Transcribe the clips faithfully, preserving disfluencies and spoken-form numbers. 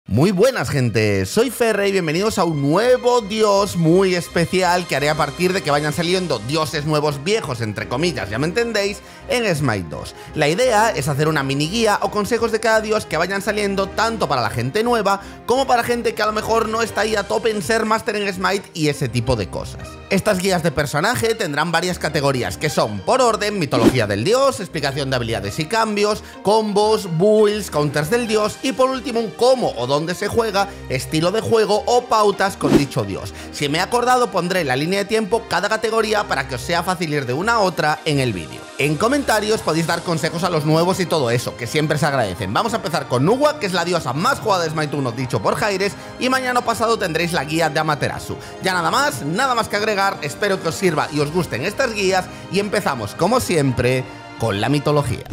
Muy buenas, gente, soy Ferre y bienvenidos a un nuevo dios muy especial que haré a partir de que vayan saliendo dioses nuevos viejos, entre comillas, ya me entendéis, en Smite dos. La idea es hacer una mini guía o consejos de cada dios que vayan saliendo tanto para la gente nueva como para gente que a lo mejor no está ahí a tope en ser máster en Smite y ese tipo de cosas. Estas guías de personaje tendrán varias categorías que son, por orden, mitología del dios, explicación de habilidades y cambios, combos, builds, counters del dios y por último un cómo o dónde se juega, estilo de juego o pautas con dicho dios. Si me he acordado pondré en la línea de tiempo cada categoría para que os sea fácil ir de una a otra en el vídeo. En comentarios podéis dar consejos a los nuevos y todo eso, que siempre se agradecen. Vamos a empezar con Nugua, que es la diosa más jugada de Smite uno dicho por Jaires, y mañana pasado tendréis la guía de Amaterasu. Ya nada más, nada más que agregar, espero que os sirva y os gusten estas guías y empezamos como siempre con la mitología.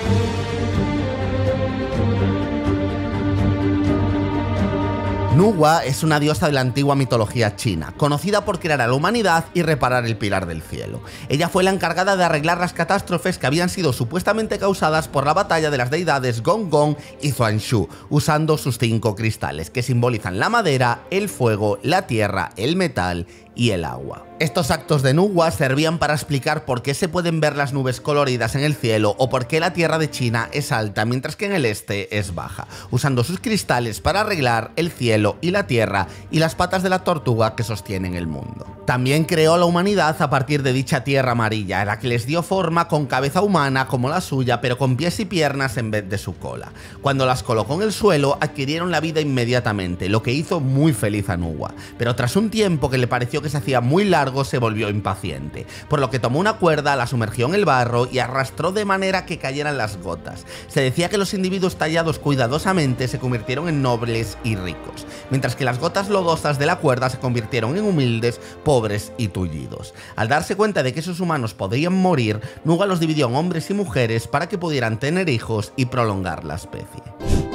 Nugua es una diosa de la antigua mitología china, conocida por crear a la humanidad y reparar el pilar del cielo. Ella fue la encargada de arreglar las catástrofes que habían sido supuestamente causadas por la batalla de las deidades Gong Gong y Zuanshu, usando sus cinco cristales, que simbolizan la madera, el fuego, la tierra, el metal y el agua. Estos actos de Nugua servían para explicar por qué se pueden ver las nubes coloridas en el cielo o por qué la tierra de China es alta mientras que en el este es baja, usando sus cristales para arreglar el cielo y la tierra y las patas de la tortuga que sostienen el mundo. También creó la humanidad a partir de dicha tierra amarilla, a la que les dio forma con cabeza humana como la suya, pero con pies y piernas en vez de su cola. Cuando las colocó en el suelo, adquirieron la vida inmediatamente, lo que hizo muy feliz a Nugua, pero tras un tiempo que le pareció que se hacía muy largo, se volvió impaciente, por lo que tomó una cuerda, la sumergió en el barro y arrastró de manera que cayeran las gotas. Se decía que los individuos tallados cuidadosamente se convirtieron en nobles y ricos, mientras que las gotas lodosas de la cuerda se convirtieron en humildes, pobres y tullidos. Al darse cuenta de que esos humanos podrían morir, Nugua los dividió en hombres y mujeres para que pudieran tener hijos y prolongar la especie.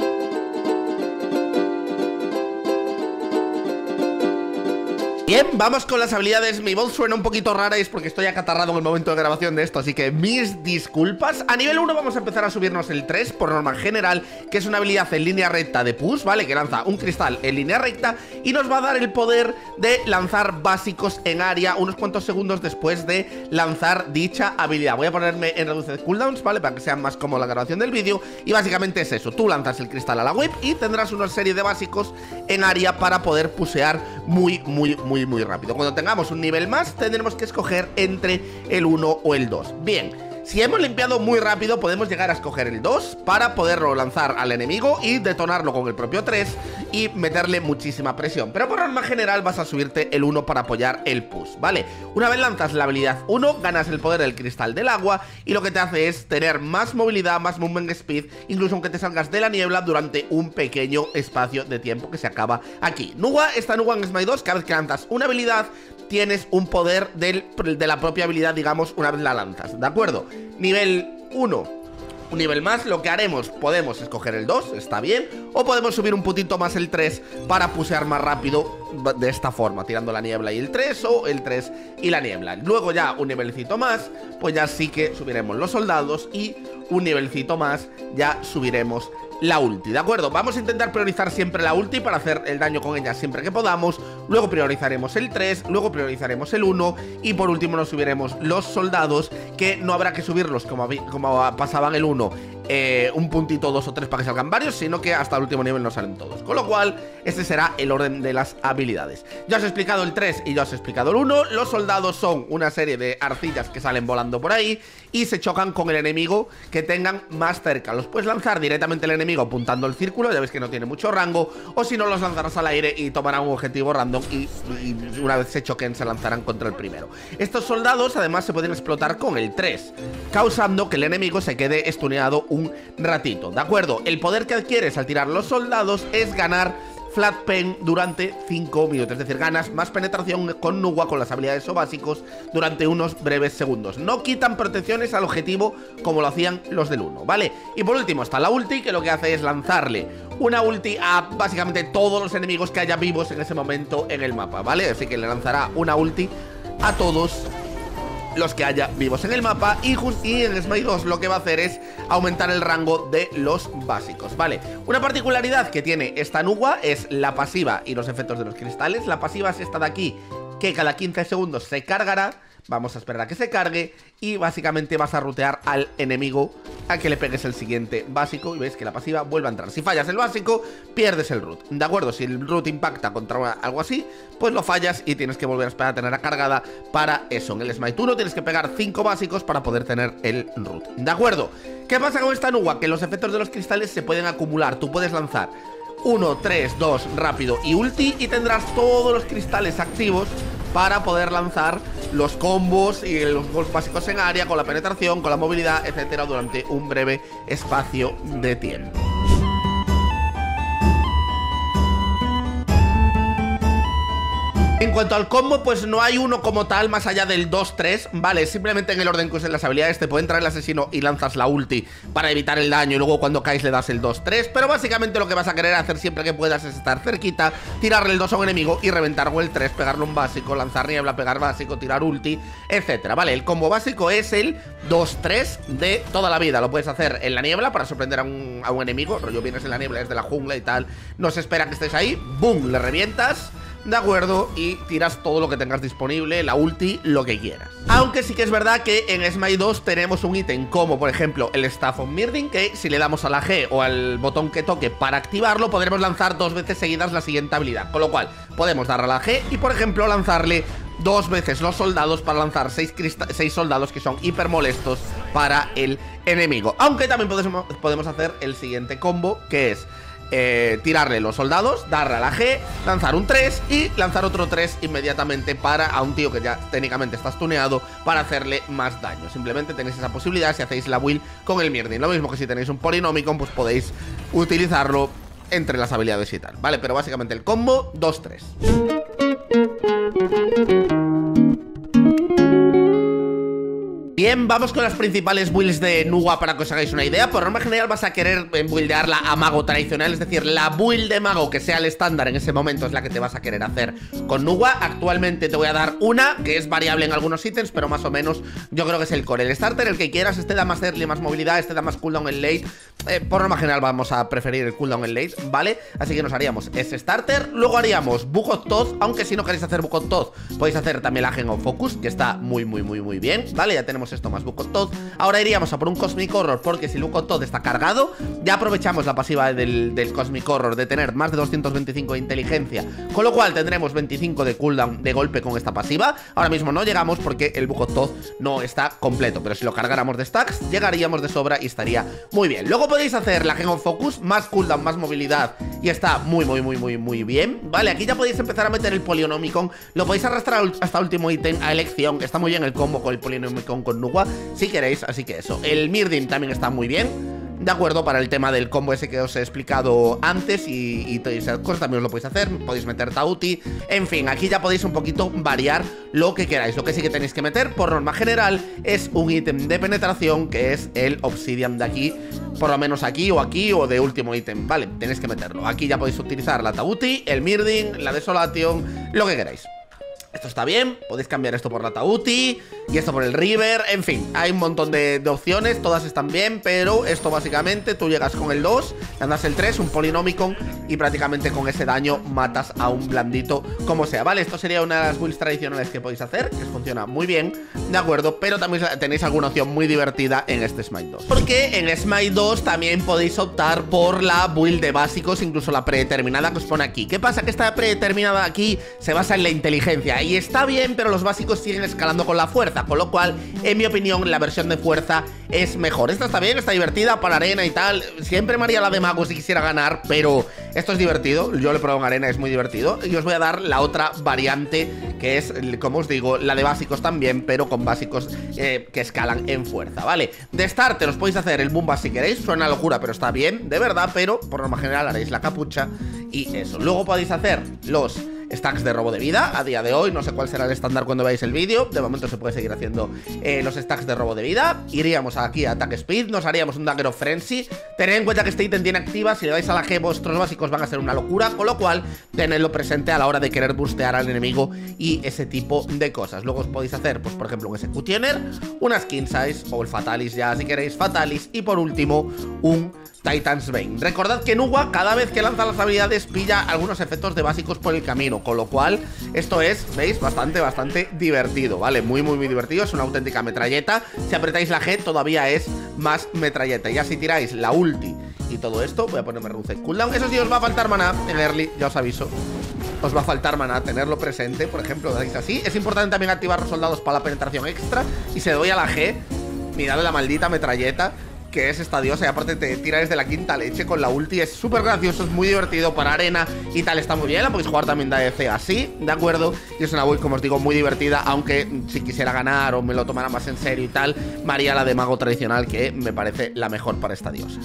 Bien, vamos con las habilidades. Mi voz suena un poquito rara y es porque estoy acatarrado en el momento de grabación de esto, así que mis disculpas. A nivel uno vamos a empezar a subirnos el tres por norma general, que es una habilidad en línea recta de push, ¿vale? Que lanza un cristal en línea recta y nos va a dar el poder de lanzar básicos en área unos cuantos segundos después de lanzar dicha habilidad. Voy a ponerme en reduced cooldowns, ¿vale? Para que sea más cómoda la grabación del vídeo. Y básicamente es eso, tú lanzas el cristal a la whip y tendrás una serie de básicos en área para poder pushear muy, muy, muy Muy, muy rápido. Cuando tengamos un nivel más tendremos que escoger entre el uno o el dos. Bien, si hemos limpiado muy rápido podemos llegar a escoger el dos para poderlo lanzar al enemigo y detonarlo con el propio tres y meterle muchísima presión, pero por norma general vas a subirte el uno para apoyar el push, ¿vale? Una vez lanzas la habilidad uno, ganas el poder del cristal del agua y lo que te hace es tener más movilidad, más movement speed, incluso aunque te salgas de la niebla durante un pequeño espacio de tiempo que se acaba aquí. Nugua, esta Nugua en Smite dos, cada vez que lanzas una habilidad tienes un poder del, de la propia habilidad, digamos, una vez la lanzas, ¿de acuerdo? Nivel uno, un nivel más, lo que haremos, podemos escoger el dos, está bien, o podemos subir un puntito más el tres para pusear más rápido de esta forma, tirando la niebla y el tres o el tres y la niebla. Luego ya un nivelcito más, pues ya sí que subiremos los soldados y un nivelcito más ya subiremos la ulti, ¿de acuerdo? Vamos a intentar priorizar siempre la ulti para hacer el daño con ella siempre que podamos. Luego priorizaremos el tres, luego priorizaremos el uno y por último nos subiremos los soldados, que no habrá que subirlos como, como pasaba en el uno, eh, un puntito, dos o tres para que salgan varios, sino que hasta el último nivel no salen todos. Con lo cual, este será el orden de las habilidades. Ya os he explicado el tres y ya os he explicado el uno. Los soldados son una serie de arcillas que salen volando por ahí y se chocan con el enemigo que tengan más cerca. Los puedes lanzar directamente al enemigo apuntando el círculo, ya ves que no tiene mucho rango, o si no los lanzarás al aire y tomarán un objetivo random y, y una vez se choquen se lanzarán contra el primero. Estos soldados además se pueden explotar con el tres, causando que el enemigo se quede stuneado un ratito, ¿de acuerdo? El poder que adquieres al tirar los soldados es ganar Flat Pen durante cinco minutos, es decir, ganas más penetración con Nugua con las habilidades o básicos durante unos breves segundos. No quitan protecciones al objetivo como lo hacían los del uno, ¿vale? Y por último está la ulti, que lo que hace es lanzarle una ulti a básicamente todos los enemigos que haya vivos en ese momento en el mapa, ¿vale? Así que le lanzará una ulti a todos los que haya vivos en el mapa. Y, y en Smite dos lo que va a hacer es aumentar el rango de los básicos, ¿vale? Una particularidad que tiene esta Nugua es la pasiva y los efectos de los cristales. La pasiva es esta de aquí, que cada quince segundos se cargará. Vamos a esperar a que se cargue y básicamente vas a rutear al enemigo a que le pegues el siguiente básico y ves que la pasiva vuelve a entrar. Si fallas el básico, pierdes el root, ¿de acuerdo? Si el root impacta contra algo así, pues lo fallas y tienes que volver a esperar a tenerla cargada para eso. En el Smite uno tienes que pegar cinco básicos para poder tener el root, ¿de acuerdo? ¿Qué pasa con esta Nugua? Que los efectos de los cristales se pueden acumular. Tú puedes lanzar uno, tres, dos, rápido y ulti y tendrás todos los cristales activos para poder lanzar los combos y los golpes básicos en área, con la penetración, con la movilidad, etcétera, durante un breve espacio de tiempo. En cuanto al combo, pues no hay uno como tal más allá del dos tres, ¿vale? Simplemente en el orden que usen las habilidades te puede entrar el asesino y lanzas la ulti para evitar el daño y luego cuando caes le das el dos tres. Pero básicamente lo que vas a querer hacer siempre que puedas es estar cerquita, tirarle el dos a un enemigo y reventar o el tres, pegarle un básico, lanzar niebla, pegar básico, tirar ulti, etcétera, ¿vale? El combo básico es el dos tres de toda la vida. Lo puedes hacer en la niebla para sorprender a un, a un enemigo, rollo vienes en la niebla desde la jungla y tal, no se espera que estés ahí, ¡boom!, le revientas, ¿de acuerdo? Y tiras todo lo que tengas disponible, la ulti, lo que quieras. Aunque sí que es verdad que en Smite dos tenemos un ítem como, por ejemplo, el Staff of Mirrodin, que si le damos a la G o al botón que toque para activarlo, podremos lanzar dos veces seguidas la siguiente habilidad. Con lo cual, podemos darle a la G y, por ejemplo, lanzarle dos veces los soldados para lanzar seis, seis soldados que son hiper molestos para el enemigo. Aunque también podemos, podemos hacer el siguiente combo, que es Eh, tirarle los soldados, darle a la G, lanzar un tres y lanzar otro tres inmediatamente para a un tío que ya técnicamente está stuneado para hacerle más daño. Simplemente tenéis esa posibilidad si hacéis la build con el Mirrodin. Lo mismo que si tenéis un Polinomicon, pues podéis utilizarlo entre las habilidades y tal, ¿vale? Pero básicamente el combo dos tres. Bien, vamos con las principales builds de Nugua para que os hagáis una idea. Por norma general vas a querer buildearla a mago tradicional, es decir, la build de mago que sea el estándar en ese momento es la que te vas a querer hacer con Nugua. Actualmente te voy a dar una que es variable en algunos ítems, pero más o menos yo creo que es el core. El starter, el que quieras, este da más early, más movilidad, este da más cooldown en late. eh, Por norma general vamos a preferir el cooldown en late, ¿vale? Así que nos haríamos ese starter. Luego haríamos Book of Thoth, aunque si no queréis hacer Book of Thoth podéis hacer también la Gem of Focus, que está muy muy muy muy bien, ¿vale? Ya tenemos esto más Book of Thoth. Ahora iríamos a por un Cosmic Horror, porque si el Book of Thoth está cargado, ya aprovechamos la pasiva del, del Cosmic Horror de tener más de doscientos veinticinco de inteligencia, con lo cual tendremos veinticinco de cooldown de golpe con esta pasiva. Ahora mismo no llegamos porque el Book of Thoth no está completo, pero si lo cargáramos de stacks, llegaríamos de sobra y estaría muy bien. Luego podéis hacer la Gem of Focus, más cooldown, más movilidad, y está muy muy muy muy muy bien, ¿vale? Aquí ya podéis empezar a meter el Polinomicon, lo podéis arrastrar hasta último ítem a elección. Está muy bien el combo con el Polinomicon con Nugua, si queréis, así que eso. El Mirrodin también está muy bien, de acuerdo, para el tema del combo ese que os he explicado antes, y, y todas esas cosas también os lo podéis hacer. Podéis meter Tauti, en fin, aquí ya podéis un poquito variar lo que queráis. Lo que sí que tenéis que meter, por norma general, es un ítem de penetración, que es el Obsidian de aquí, por lo menos aquí o aquí, o de último ítem, ¿vale? Tenéis que meterlo. Aquí ya podéis utilizar la Tauti, el Mirrodin, la Desolation, lo que queráis. Esto está bien, podéis cambiar esto por la Tauti y esto por el River, en fin, hay un montón de, de opciones, todas están bien, pero esto básicamente, tú llegas con el dos, le andas el tres, un Polinomicon y prácticamente con ese daño matas a un blandito como sea, ¿vale? Esto sería una de las builds tradicionales que podéis hacer, que funciona muy bien, ¿de acuerdo? Pero también tenéis alguna opción muy divertida en este Smite dos, porque en Smite dos también podéis optar por la build de básicos, incluso la predeterminada que os pone aquí. ¿Qué pasa? Que esta predeterminada aquí se basa en la inteligencia y está bien, pero los básicos siguen escalando con la fuerza, con lo cual, en mi opinión, la versión de fuerza es mejor. Esta está bien, está divertida para arena y tal. Siempre me haría la de mago si quisiera ganar, pero esto es divertido. Yo lo he probado en arena, es muy divertido. Y os voy a dar la otra variante, que es, como os digo, la de básicos también, pero con básicos eh, que escalan en fuerza, ¿vale? De starter os podéis hacer el Bumba si queréis. Suena a locura, pero está bien, de verdad. Pero por norma general haréis la capucha y eso. Luego podéis hacer los stacks de robo de vida a día de hoy. No sé cuál será el estándar cuando veáis el vídeo. De momento se puede seguir haciendo eh, los stacks de robo de vida. Iríamos aquí a Attack Speed, nos haríamos un Dagger of Frenzy. Tened en cuenta que este ítem tiene activa, si le dais a la G vuestros básicos van a ser una locura, con lo cual tenedlo presente a la hora de querer bustear al enemigo y ese tipo de cosas. Luego os podéis hacer, pues por ejemplo, un Executioner, una Skin Size o el Fatalis ya si queréis, Fatalis, y por último un Titan's Bane. Recordad que Nuwa cada vez que lanza las habilidades pilla algunos efectos de básicos por el camino, con lo cual esto es, veis, bastante, bastante divertido, ¿vale? Muy, muy, muy divertido, es una auténtica metralleta. Si apretáis la G todavía es más metralleta. Ya si tiráis la ulti y todo esto, voy a ponerme reduce cooldown. Eso sí, os va a faltar maná en early, ya os aviso. Os va a faltar maná, tenerlo presente. Por ejemplo, dais así. Es importante también activar los soldados para la penetración extra. Y si le doy a la G, mirad la maldita metralleta que es esta diosa, y aparte te tira desde la quinta leche con la ulti. Es súper gracioso, es muy divertido para arena y tal, está muy bien. La podéis jugar también de A D C así, ¿de acuerdo? Y es una build, como os digo, muy divertida, aunque si quisiera ganar o me lo tomara más en serio y tal, me haría la de mago tradicional, que me parece la mejor para esta diosa.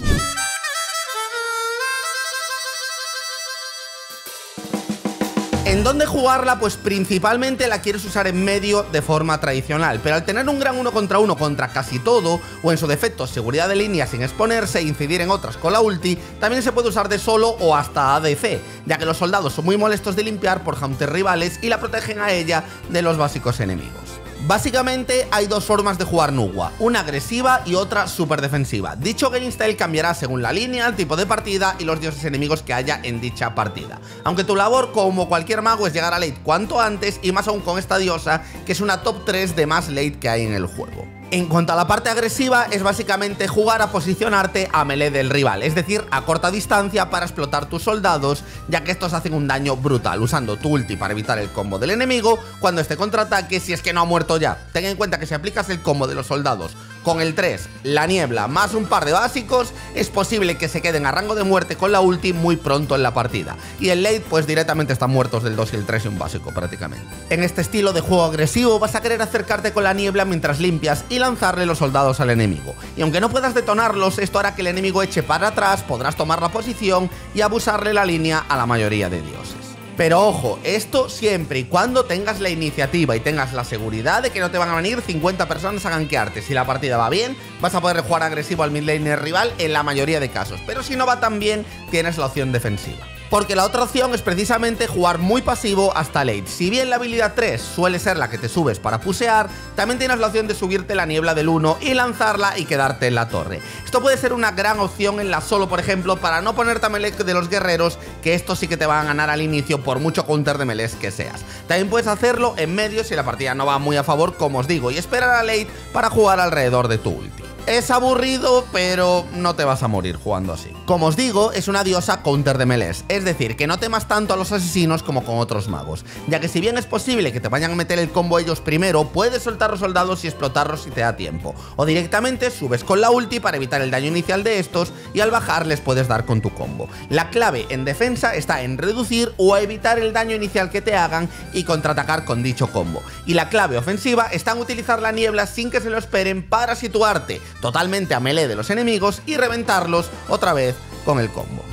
¿En dónde jugarla? Pues principalmente la quieres usar en medio de forma tradicional, pero al tener un gran uno contra uno contra casi todo, o en su defecto seguridad de línea sin exponerse e incidir en otras con la ulti, también se puede usar de solo o hasta A D C, ya que los soldados son muy molestos de limpiar por hunters rivales y la protegen a ella de los básicos enemigos. Básicamente hay dos formas de jugar Nuwa, una agresiva y otra súper defensiva. Dicho game style cambiará según la línea, el tipo de partida y los dioses enemigos que haya en dicha partida. Aunque tu labor, como cualquier mago, es llegar a late cuanto antes, y más aún con esta diosa, que es una top tres de más late que hay en el juego. En cuanto a la parte agresiva, es básicamente jugar a posicionarte a melee del rival, es decir, a corta distancia para explotar tus soldados, ya que estos hacen un daño brutal, usando tu ulti para evitar el combo del enemigo cuando este contraataque, si es que no ha muerto ya. Ten en cuenta que si aplicas el combo de los soldados con el tres, la niebla, más un par de básicos, es posible que se queden a rango de muerte con la ulti muy pronto en la partida. Y el late, pues directamente están muertos del dos y el tres y un básico prácticamente. En este estilo de juego agresivo vas a querer acercarte con la niebla mientras limpias y lanzarle los soldados al enemigo. Y aunque no puedas detonarlos, esto hará que el enemigo eche para atrás, podrás tomar la posición y abusarle la línea a la mayoría de dioses. Pero ojo, esto siempre y cuando tengas la iniciativa y tengas la seguridad de que no te van a venir cincuenta personas a gankearte. Si la partida va bien, vas a poder jugar agresivo al mid laner rival en la mayoría de casos, pero si no va tan bien, tienes la opción defensiva. Porque la otra opción es precisamente jugar muy pasivo hasta late. Si bien la habilidad tres suele ser la que te subes para pusear, también tienes la opción de subirte la niebla del uno y lanzarla y quedarte en la torre. Esto puede ser una gran opción en la solo, por ejemplo, para no ponerte a melee de los guerreros, que estos sí que te van a ganar al inicio por mucho counter de melees que seas. También puedes hacerlo en medio si la partida no va muy a favor, como os digo, y esperar a late para jugar alrededor de tu ulti. Es aburrido, pero no te vas a morir jugando así. Como os digo, es una diosa counter de melees, es decir, que no temas tanto a los asesinos como con otros magos, ya que si bien es posible que te vayan a meter el combo ellos primero, puedes soltar los soldados y explotarlos si te da tiempo, o directamente subes con la ulti para evitar el daño inicial de estos y al bajar les puedes dar con tu combo. La clave en defensa está en reducir o evitar el daño inicial que te hagan y contraatacar con dicho combo, y la clave ofensiva está en utilizar la niebla sin que se lo esperen para situarte totalmente a melee de los enemigos y reventarlos otra vez con el combo.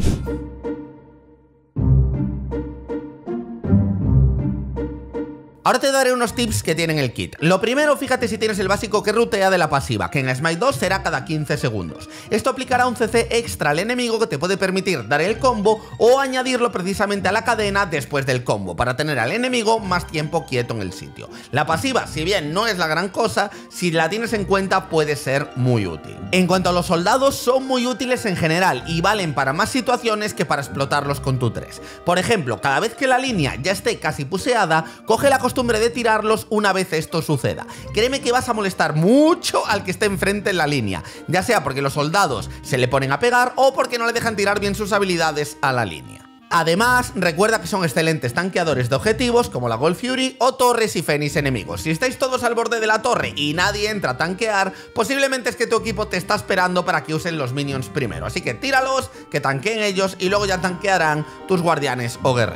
Ahora te daré unos tips que tienen el kit. Lo primero, fíjate si tienes el básico que rutea de la pasiva, que en Smite dos será cada quince segundos. Esto aplicará un C C extra al enemigo que te puede permitir dar el combo o añadirlo precisamente a la cadena después del combo, para tener al enemigo más tiempo quieto en el sitio. La pasiva, si bien no es la gran cosa, si la tienes en cuenta puede ser muy útil. En cuanto a los soldados, son muy útiles en general y valen para más situaciones que para explotarlos con tu tres. Por ejemplo, cada vez que la línea ya esté casi puseada, coge la costumbre de tirarlos una vez esto suceda. Créeme que vas a molestar mucho al que esté enfrente en la línea, ya sea porque los soldados se le ponen a pegar o porque no le dejan tirar bien sus habilidades a la línea. Además, recuerda que son excelentes tanqueadores de objetivos como la Gold Fury o torres y Fénix enemigos. Si estáis todos al borde de la torre y nadie entra a tanquear, posiblemente es que tu equipo te está esperando para que usen los minions primero. Así que tíralos, que tanqueen ellos y luego ya tanquearán tus guardianes o guerreros.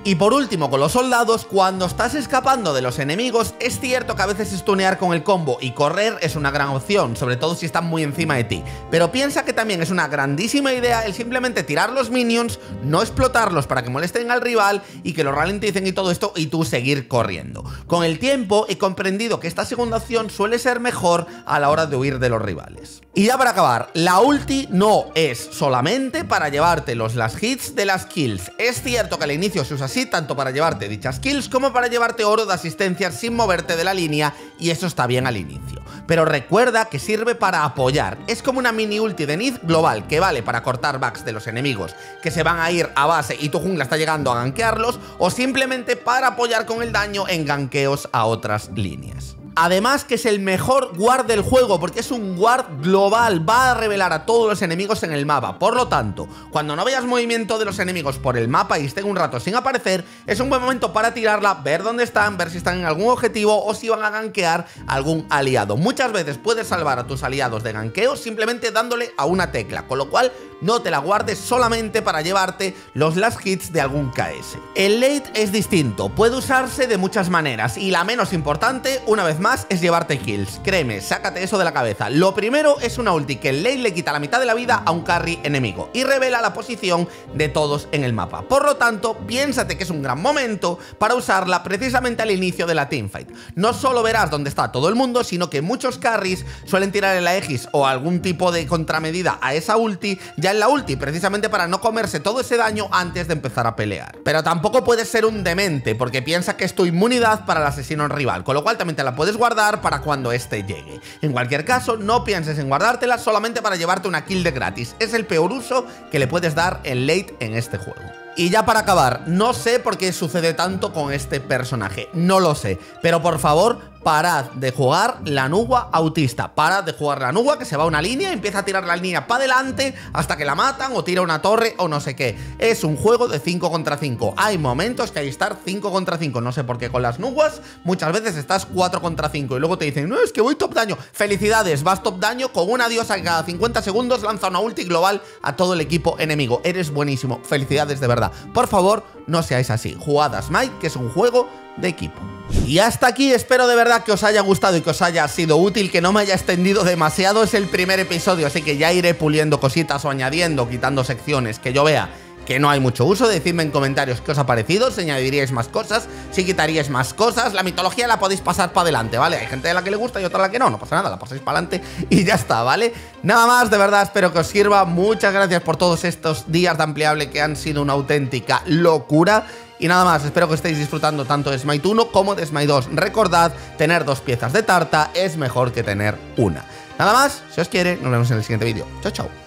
Y por último, con los soldados, cuando estás escapando de los enemigos, es cierto que a veces stunear con el combo y correr es una gran opción, sobre todo si están muy encima de ti. Pero piensa que también es una grandísima idea el simplemente tirar los minions, no explotarlos para que molesten al rival y que lo ralenticen y todo esto y tú seguir corriendo. Con el tiempo he comprendido que esta segunda opción suele ser mejor a la hora de huir de los rivales. Y ya para acabar, la ulti no es solamente para llevarte los last hits de las kills. Es cierto que al inicio se usa así, tanto para llevarte dichas kills como para llevarte oro de asistencia sin moverte de la línea, y eso está bien al inicio. Pero recuerda que sirve para apoyar, es como una mini ulti de Nid global que vale para cortar backs de los enemigos que se van a ir a base y tu jungla está llegando a gankearlos, o simplemente para apoyar con el daño en gankeos a otras líneas. Además que es el mejor ward del juego porque es un ward global, va a revelar a todos los enemigos en el mapa. Por lo tanto, cuando no veas movimiento de los enemigos por el mapa y estén un rato sin aparecer, es un buen momento para tirarla, ver dónde están, ver si están en algún objetivo o si van a gankear algún aliado. Muchas veces puedes salvar a tus aliados de ganqueo simplemente dándole a una tecla, con lo cual no te la guardes solamente para llevarte los last hits de algún K S. El late es distinto, puede usarse de muchas maneras y la menos importante, una vez más, es llevarte kills. Créeme, sácate eso de la cabeza. Lo primero es una ulti que el late le quita la mitad de la vida a un carry enemigo y revela la posición de todos en el mapa. Por lo tanto, piénsate que es un gran momento para usarla precisamente al inicio de la teamfight. No solo verás dónde está todo el mundo, sino que muchos carries suelen tirar el Aegis o algún tipo de contramedida a esa ulti ya en la ulti, precisamente para no comerse todo ese daño antes de empezar a pelear. Pero tampoco puedes ser un demente, porque piensa que es tu inmunidad para el asesino rival, con lo cual también te la puedes guardar para cuando este llegue. En cualquier caso, no pienses en guardártela solamente para llevarte una kill de gratis, es el peor uso que le puedes dar en late en este juego. Y ya para acabar, no sé por qué sucede tanto con este personaje, no lo sé, pero por favor, parad de jugar la Nugua autista, parad de jugar la Nugua que se va a una línea y empieza a tirar la línea para adelante hasta que la matan o tira una torre o no sé qué. Es un juego de cinco contra cinco, hay momentos que hay que estar cinco contra cinco, no sé por qué con las Nuguas muchas veces estás cuatro contra cinco y luego te dicen, no, es que voy top daño. Felicidades, vas top daño con una diosa que cada cincuenta segundos lanza una ulti global a todo el equipo enemigo, eres buenísimo, felicidades de verdad. Por favor, no seáis así, jugad a Smite, que es un juego de equipo. Y hasta aquí, espero de verdad que os haya gustado y que os haya sido útil, que no me haya extendido demasiado, es el primer episodio, así que ya iré puliendo cositas o añadiendo, quitando secciones que yo vea que no hay mucho uso. Decidme en comentarios qué os ha parecido, si añadiríais más cosas, si quitaríais más cosas. La mitología la podéis pasar para adelante, ¿vale? Hay gente a la que le gusta y otra a la que no, no pasa nada, la pasáis para adelante y ya está, ¿vale? Nada más, de verdad, espero que os sirva. Muchas gracias por todos estos días de ampliable que han sido una auténtica locura. Y nada más, espero que estéis disfrutando tanto de Smite uno como de Smite dos. Recordad, tener dos piezas de tarta es mejor que tener una. Nada más, si os quiere, nos vemos en el siguiente vídeo. Chao, chao.